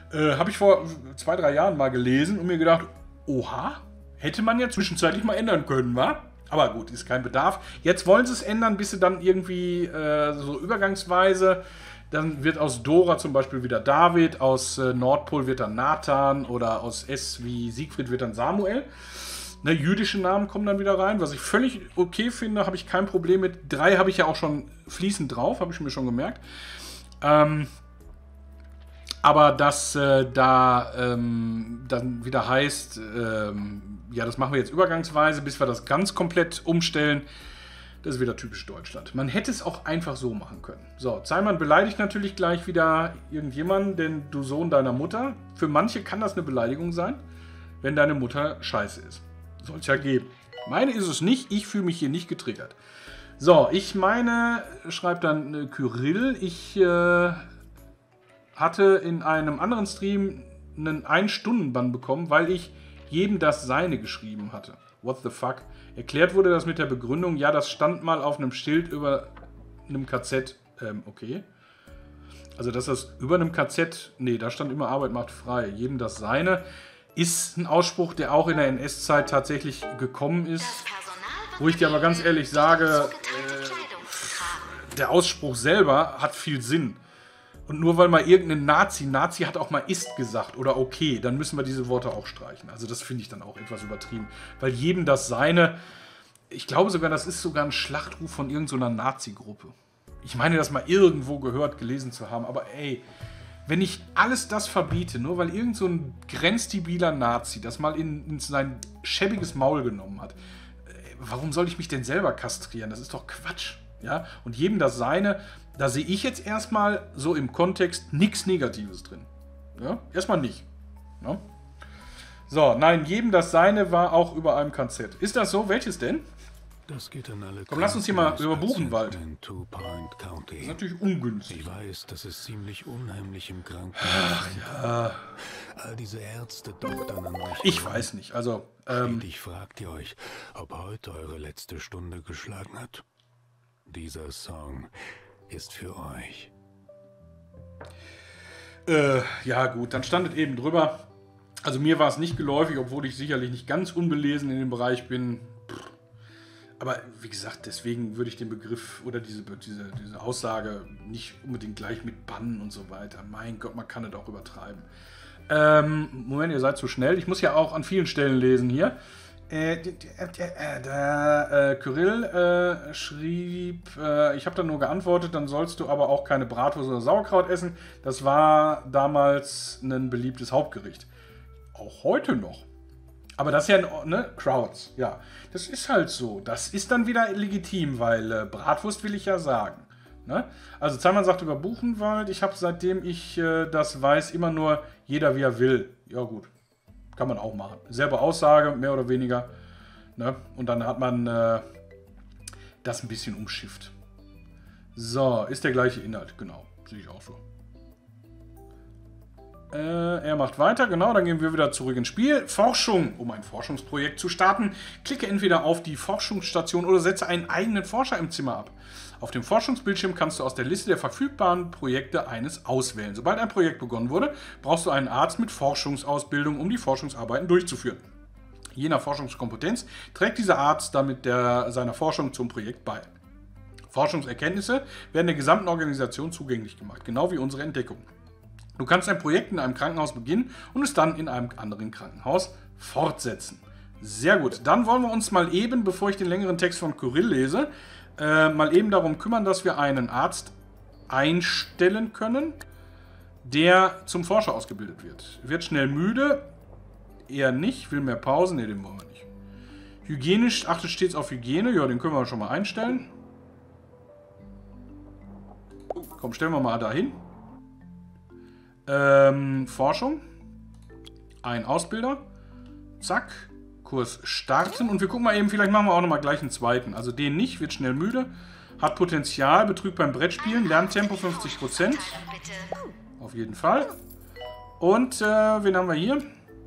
Habe ich vor 2, 3 Jahren mal gelesen und mir gedacht, oha, hätte man ja zwischenzeitlich mal ändern können, wa? Aber gut, ist kein Bedarf. Jetzt wollen sie es ändern, bis sie dann irgendwie so übergangsweise, dann wird aus Dora zum Beispiel wieder David, aus Nordpol wird dann Nathan oder aus S wie Siegfried wird dann Samuel. Ne, jüdische Namen kommen dann wieder rein, was ich völlig okay finde, habe ich kein Problem mit. 3 habe ich ja auch schon fließend drauf, habe ich mir schon gemerkt. Aber dass dann wieder heißt, ja, das machen wir jetzt übergangsweise, bis wir das ganz komplett umstellen, das ist wieder typisch Deutschland. Man hätte es auch einfach so machen können. So, Zeimann beleidigt natürlich gleich wieder irgendjemanden, denn du Sohn deiner Mutter. Für manche kann das eine Beleidigung sein, wenn deine Mutter scheiße ist. Soll es ja geben. Meine ist es nicht, ich fühle mich hier nicht getriggert. So, ich meine, schreibt dann Kyrill, ich hatte in einem anderen Stream einen 1-Stunden-Bann bekommen, weil ich jedem das Seine geschrieben hatte. What the fuck? Erklärt wurde das mit der Begründung, ja, das stand mal auf einem Schild über einem KZ. Okay. Also, dass das über einem KZ, nee, da stand immer Arbeit macht frei. Jedem das Seine. Ist ein Ausspruch, der auch in der NS-Zeit tatsächlich gekommen ist. Wo ich dir aber ganz ehrlich sage, der Ausspruch selber hat viel Sinn. Und nur weil mal irgendein Nazi hat auch mal ist gesagt oder okay, dann müssen wir diese Worte auch streichen. Also das finde ich dann auch etwas übertrieben. Weil jedem das Seine, ich glaube sogar, das ist sogar ein Schlachtruf von irgendeiner Nazi-Gruppe. Ich meine, das mal irgendwo gehört, gelesen zu haben, aber ey, wenn ich alles das verbiete, nur weil irgend so ein grenzdebiler Nazi das mal in sein schäbiges Maul genommen hat, warum soll ich mich denn selber kastrieren? Das ist doch Quatsch. Ja? Und jedem das Seine, da sehe ich jetzt erstmal so im Kontext nichts Negatives drin. Ja? Erstmal nicht. Ja? So, nein, jedem das Seine war auch über einem KZ. Ist das so? Welches denn? Das geht an alle. Komm, lass uns hier mal über Buchenwald. Das ist natürlich ungünstig. Ich weiß, das ist ziemlich unheimlich im Krankenhaus. Ja. All diese Ärzte doktern an euch. Ich weiß nicht, also... Schließlich fragt ihr euch, ob heute eure letzte Stunde geschlagen hat. Dieser Song ist für euch. Ja gut, dann stand es eben drüber. Also mir war es nicht geläufig, obwohl ich sicherlich nicht ganz unbelesen in dem Bereich bin. Aber wie gesagt, deswegen würde ich den Begriff oder diese Aussage nicht unbedingt gleich mit bannen und so weiter. Mein Gott, man kann es auch übertreiben. Moment, ihr seid zu schnell. Ich muss ja auch an vielen Stellen lesen hier. Kyrill schrieb, ich habe dann nur geantwortet, dann sollst du aber auch keine Bratwurst oder Sauerkraut essen. Das war damals ein beliebtes Hauptgericht. Auch heute noch. Aber das ist ja, ne, Crowds, ja. Das ist halt so. Das ist dann wieder legitim, weil Bratwurst will ich ja sagen. Ne? Also Zeimann sagt über Buchenwald, ich habe seitdem ich das weiß immer nur jeder wie er will. Ja gut, kann man auch machen. Selbe Aussage, mehr oder weniger. Ne? Und dann hat man das ein bisschen umschifft. So, ist der gleiche Inhalt, genau. Sehe ich auch so. Er macht weiter, genau, dann gehen wir wieder zurück ins Spiel. Forschung. Um ein Forschungsprojekt zu starten, klicke entweder auf die Forschungsstation oder setze einen eigenen Forscher im Zimmer ab. Auf dem Forschungsbildschirm kannst du aus der Liste der verfügbaren Projekte eines auswählen. Sobald ein Projekt begonnen wurde, brauchst du einen Arzt mit Forschungsausbildung, um die Forschungsarbeiten durchzuführen. Je nach Forschungskompetenz trägt dieser Arzt damit seiner Forschung zum Projekt bei. Forschungserkenntnisse werden der gesamten Organisation zugänglich gemacht, genau wie unsere Entdeckungen. Du kannst ein Projekt in einem Krankenhaus beginnen und es dann in einem anderen Krankenhaus fortsetzen. Sehr gut. Dann wollen wir uns mal eben, bevor ich den längeren Text von Kyrill lese, mal eben darum kümmern, dass wir einen Arzt einstellen können, der zum Forscher ausgebildet wird. Wird schnell müde? Eher nicht. Will mehr Pausen? Ne, den wollen wir nicht. Hygienisch, achtet stets auf Hygiene. Ja, den können wir schon mal einstellen. Komm, stellen wir mal dahin. Forschung. Ein Ausbilder. Zack. Kurs starten. Und wir gucken mal eben, vielleicht machen wir auch nochmal gleich einen zweiten. Also den nicht, wird schnell müde. Hat Potenzial, betrügt beim Brettspielen. Lerntempo 50%. Auf jeden Fall. Und wen haben wir hier?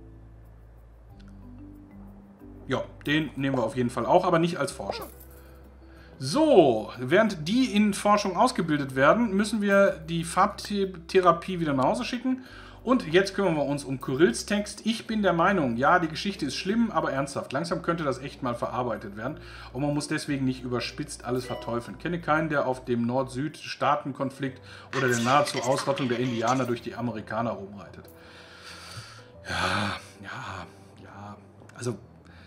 Ja, den nehmen wir auf jeden Fall auch, aber nicht als Forscher. So, während die in Forschung ausgebildet werden, müssen wir die Farbtherapie wieder nach Hause schicken Und jetzt kümmern wir uns um Kyrills Text. Ich bin der Meinung, ja, die Geschichte ist schlimm, aber ernsthaft. Langsam könnte das echt mal verarbeitet werden. Und man muss deswegen nicht überspitzt alles verteufeln. Kenne keinen, der auf dem Nord-Süd-Staaten-Konflikt oder der nahezu Ausrottung der Indianer durch die Amerikaner rumreitet. Ja. Also,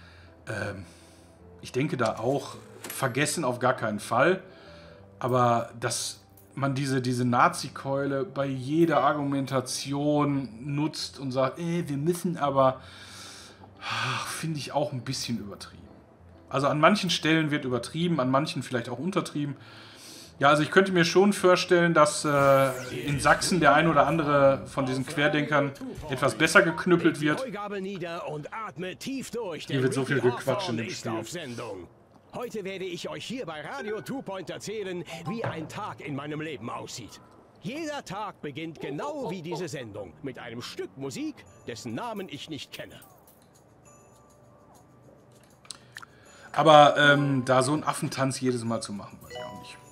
ich denke da auch, vergessen auf gar keinen Fall. Aber dass man diese Nazi-Keule bei jeder Argumentation nutzt und sagt, wir müssen aber, finde ich auch ein bisschen übertrieben. Also an manchen Stellen wird übertrieben, an manchen vielleicht auch untertrieben. Ja, also ich könnte mir schon vorstellen, dass in Sachsen der ein oder andere von diesen Querdenkern etwas besser geknüppelt wird. Hier wird so viel gequatscht in dem Spiel. Heute werde ich euch hier bei Radio 2 Point erzählen, wie ein Tag in meinem Leben aussieht. Jeder Tag beginnt genau wie diese Sendung, mit einem Stück Musik, dessen Namen ich nicht kenne. Aber da so einen Affentanz jedes Mal zu machen, weiß ich auch nicht.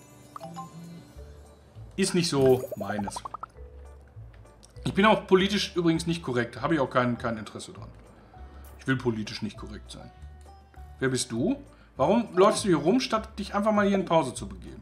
Ist nicht so meines. Ich bin auch politisch übrigens nicht korrekt. Habe ich auch kein Interesse dran. Ich will politisch nicht korrekt sein. Wer bist du? Warum läufst du hier rum, statt dich einfach mal hier in Pause zu begeben?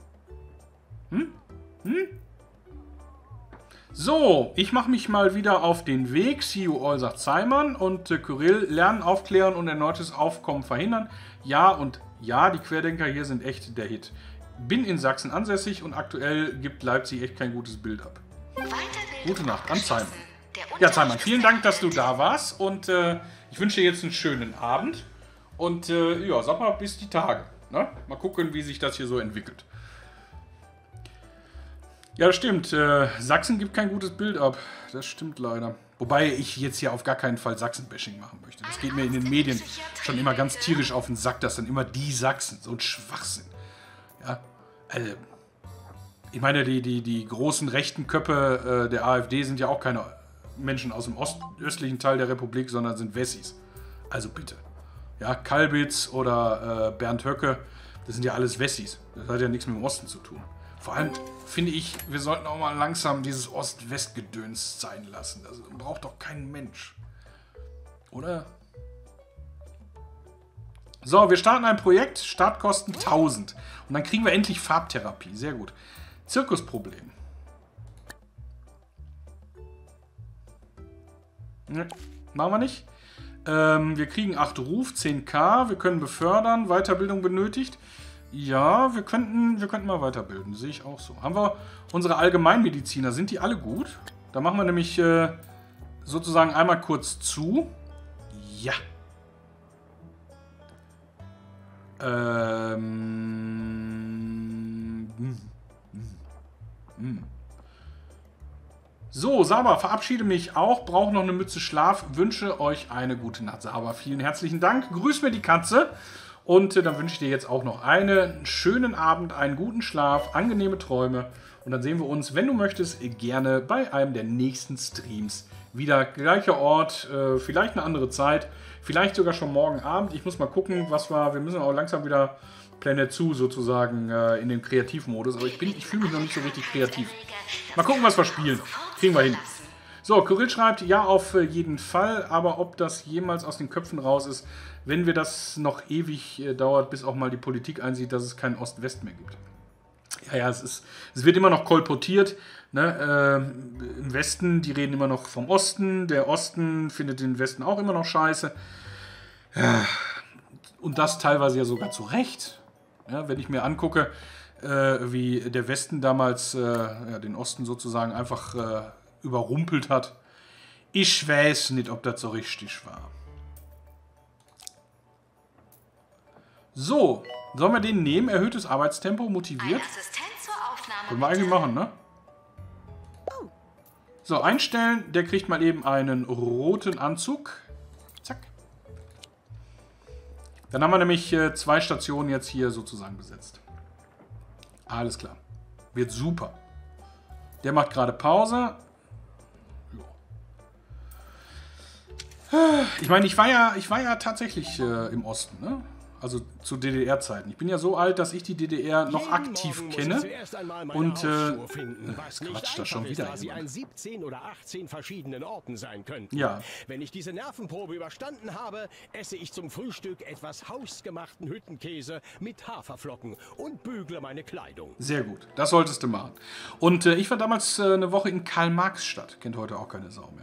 So, ich mache mich mal wieder auf den Weg. See you all, sagt Simon. Und Kyrill, lernen, aufklären und erneutes Aufkommen verhindern. Ja und ja, die Querdenker hier sind echt der Hit. Bin in Sachsen ansässig und aktuell gibt Leipzig echt kein gutes Bild ab. Gute Nacht an Simon. Ja, Simon, vielen Dank, dass du da warst. Und ich wünsche dir jetzt einen schönen Abend. Und ja, sag mal, bis die Tage. Ne? Mal gucken, wie sich das hier so entwickelt. Ja, das stimmt. Sachsen gibt kein gutes Bild ab. Das stimmt leider. Wobei ich jetzt hier auf gar keinen Fall Sachsen-Bashing machen möchte. Das geht mir in den Medien schon immer ganz tierisch auf den Sack, dass dann immer die Sachsen, so ein Schwachsinn. Ja, also, ich meine, die großen rechten Köpfe der AfD sind ja auch keine Menschen aus dem östlichen Teil der Republik, sondern sind Wessis. Also bitte. Ja, Kalbitz oder Bernd Höcke, das sind ja alles Wessis. Das hat ja nichts mit dem Osten zu tun. Vor allem finde ich, wir sollten auch mal langsam dieses Ost-West-Gedöns sein lassen. Das braucht doch kein Mensch. Oder? So, wir starten ein Projekt. Startkosten 1000. Und dann kriegen wir endlich Farbtherapie. Sehr gut. Zirkusproblem. Ne, machen wir nicht. Wir kriegen 8 Ruf, 10k. Wir können befördern. Weiterbildung benötigt. Ja, wir könnten mal weiterbilden. Sehe ich auch so. Haben wir unsere Allgemeinmediziner? Sind die alle gut? Da machen wir nämlich sozusagen einmal kurz zu. Ja. So, Saba, verabschiede mich auch. Brauche noch eine Mütze Schlaf. Wünsche euch eine gute Nacht, Saba. Vielen herzlichen Dank. Grüß mir die Katze. Und dann wünsche ich dir jetzt auch noch einen schönen Abend, einen guten Schlaf, angenehme Träume. Und dann sehen wir uns, wenn du möchtest, gerne bei einem der nächsten Streams wieder. Gleicher Ort, vielleicht eine andere Zeit, vielleicht sogar schon morgen Abend. Ich muss mal gucken, wir müssen auch langsam wieder Planet Zoo sozusagen in den Kreativmodus. Aber ich fühle mich noch nicht so richtig kreativ. Mal gucken, was wir spielen. Kriegen wir hin. So, Kyrill schreibt, ja, auf jeden Fall. Aber ob das jemals aus den Köpfen raus ist, wenn wir das noch ewig dauert, bis auch mal die Politik einsieht, dass es kein Ost-West mehr gibt. Ja, es wird immer noch kolportiert. Ne? Im Westen, die reden immer noch vom Osten. Der Osten findet den Westen auch immer noch scheiße. Ja, und das teilweise ja sogar zu Recht. Ja, wenn ich mir angucke, wie der Westen damals den Osten sozusagen einfach überrumpelt hat. Ich weiß nicht, ob das so richtig war. So, sollen wir den nehmen? Erhöhtes Arbeitstempo, motiviert. Können wir eigentlich machen, ne? So, einstellen. Der kriegt mal eben einen roten Anzug. Zack. Dann haben wir nämlich 2 Stationen jetzt hier sozusagen besetzt. Alles klar. Wird super. Der macht gerade Pause. Ich meine, ich war ja tatsächlich im Osten, ne? Also zu DDR-Zeiten. Ich bin ja so alt, dass ich die DDR noch Jeden aktiv Morgen kenne. muss ich zuerst einmal meine Und Hausschuhe finden, was nicht quatscht da einfach schon ist, wieder da sie jemand. an 17 oder 18 verschiedenen Orten sein könnten. Ja. Wenn ich diese Nervenprobe überstanden habe, esse ich zum Frühstück etwas hausgemachten Hüttenkäse mit Haferflocken und bügle meine Kleidung. Sehr gut, das solltest du machen. Und ich war damals eine Woche in Karl-Marx-Stadt. Kennt heute auch keine Sau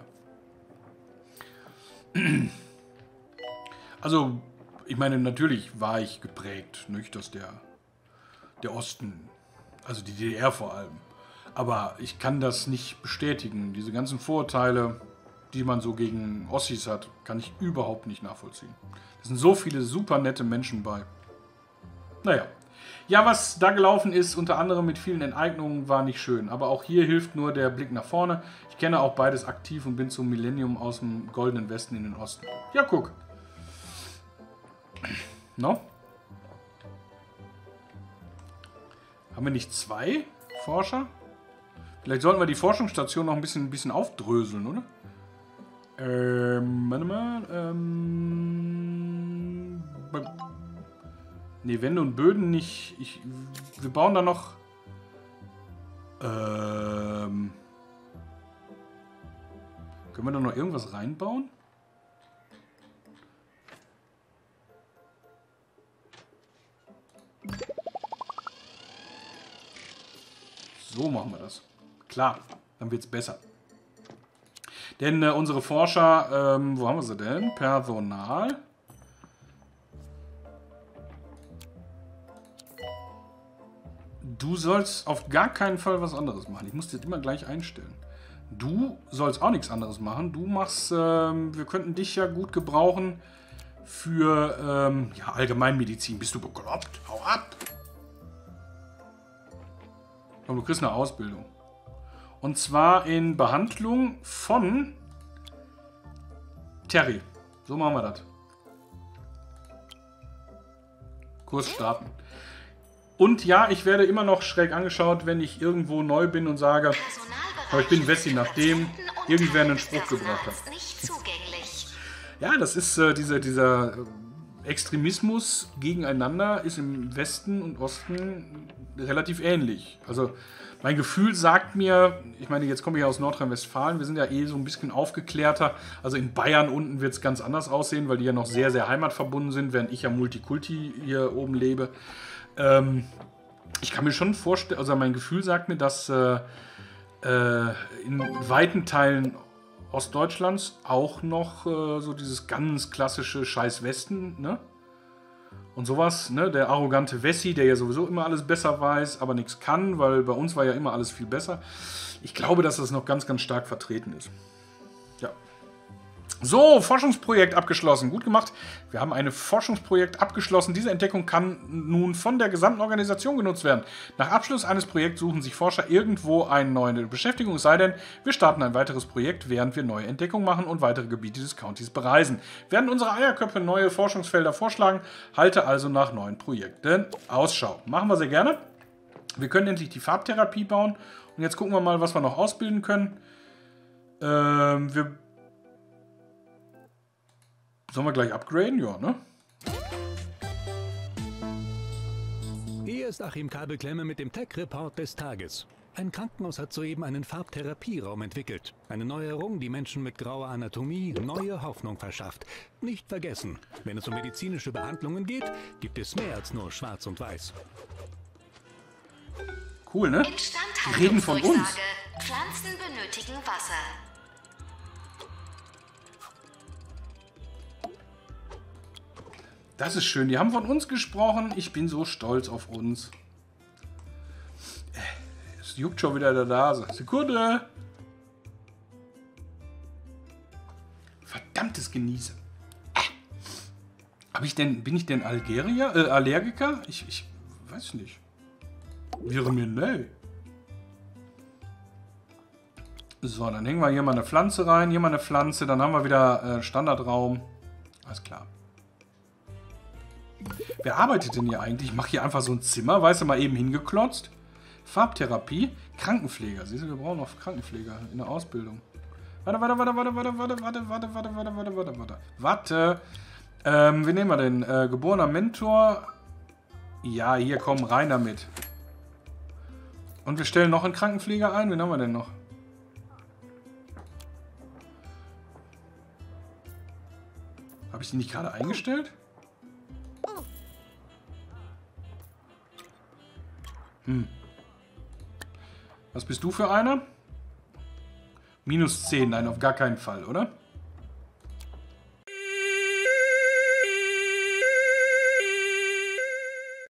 mehr. Also, ich meine, natürlich war ich geprägt, nicht, dass der Osten, also die DDR vor allem. Aber ich kann das nicht bestätigen. Diese ganzen Vorurteile, die man so gegen Ossis hat, kann ich überhaupt nicht nachvollziehen. Es sind so viele super nette Menschen bei. Naja. Ja, was da gelaufen ist, unter anderem mit vielen Enteignungen, war nicht schön. Aber auch hier hilft nur der Blick nach vorne. Ich kenne auch beides aktiv und bin zum Millennium aus dem goldenen Westen in den Osten. Ja, guck. No? Haben wir nicht 2 Forscher? Vielleicht sollten wir die Forschungsstation noch ein bisschen aufdröseln, oder? Warte mal. Ne, Wände und Böden nicht. Wir bauen da noch. Können wir da noch irgendwas reinbauen? So machen wir das. Klar, dann wird es besser. Denn unsere Forscher, wo haben wir sie denn? Personal. Du sollst auf gar keinen Fall was anderes machen. Ich muss das immer gleich einstellen. Du sollst auch nichts anderes machen. Du machst, wir könnten dich ja gut gebrauchen für ja, Allgemeinmedizin. Bist du bekloppt? Hau ab! Und du kriegst eine Ausbildung. Und zwar in Behandlung von Terry. So machen wir das. Kurs starten. Und ja, ich werde immer noch schräg angeschaut, wenn ich irgendwo neu bin und sage, aber ich bin Wessi, nachdem irgendwer einen Spruch gebracht hat. Ja, das ist dieser Extremismus gegeneinander ist im Westen und Osten relativ ähnlich. Also mein Gefühl sagt mir, ich meine, jetzt komme ich aus Nordrhein-Westfalen, wir sind ja eh so ein bisschen aufgeklärter. Also in Bayern unten wird es ganz anders aussehen, weil die ja noch sehr, sehr heimatverbunden sind, während ich ja Multikulti hier oben lebe. Ich kann mir schon vorstellen, also mein Gefühl sagt mir, dass in weiten Teilen Ostdeutschlands auch noch so dieses ganz klassische Scheiß Westen, ne? Und sowas, ne? Der arrogante Wessi, der ja sowieso immer alles besser weiß, aber nichts kann, weil bei uns war ja immer alles viel besser. Ich glaube, dass das noch ganz, ganz stark vertreten ist. Ja. So, Forschungsprojekt abgeschlossen. Gut gemacht. Wir haben ein Forschungsprojekt abgeschlossen. Diese Entdeckung kann nun von der gesamten Organisation genutzt werden. Nach Abschluss eines Projekts suchen sich Forscher irgendwo eine neue Beschäftigung, es sei denn, wir starten ein weiteres Projekt, während wir neue Entdeckungen machen und weitere Gebiete des Countys bereisen. Werden unsere Eierköpfe neue Forschungsfelder vorschlagen, halte also nach neuen Projekten Ausschau. Machen wir sehr gerne. Wir können endlich die Farbtherapie bauen. Und jetzt gucken wir mal, was wir noch ausbilden können. Sollen wir gleich upgraden? Ja, ne? Hier ist Achim Kabelklemme mit dem Tech-Report des Tages. Ein Krankenhaus hat soeben einen Farbtherapieraum entwickelt. Eine Neuerung, die Menschen mit grauer Anatomie neue Hoffnung verschafft. Nicht vergessen, wenn es um medizinische Behandlungen geht, gibt es mehr als nur Schwarz und Weiß. Cool, ne? Die reden von uns. Pflanzen benötigen Wasser. Das ist schön. Die haben von uns gesprochen. Ich bin so stolz auf uns. Es juckt schon wieder der Nase. Sekunde. Verdammtes Genieße. Bin ich denn Allergiker? Ich weiß nicht. Wäre mir neu. So, dann hängen wir hier mal eine Pflanze rein. Hier mal eine Pflanze. Dann haben wir wieder Standardraum. Alles klar. Wer arbeitet denn hier eigentlich? Ich mache hier einfach so ein Zimmer, weißt du, mal eben hingeklotzt. Farbtherapie, Krankenpfleger. Siehst du, wir brauchen noch Krankenpfleger in der Ausbildung. Warte. Wen nehmen wir denn? Geborener Mentor. Ja, hier, komm, rein damit. Und wir stellen noch einen Krankenpfleger ein. Wen haben wir denn noch? Habe ich die nicht gerade eingestellt? Was bist du für einer? -10, nein, auf gar keinen Fall, oder?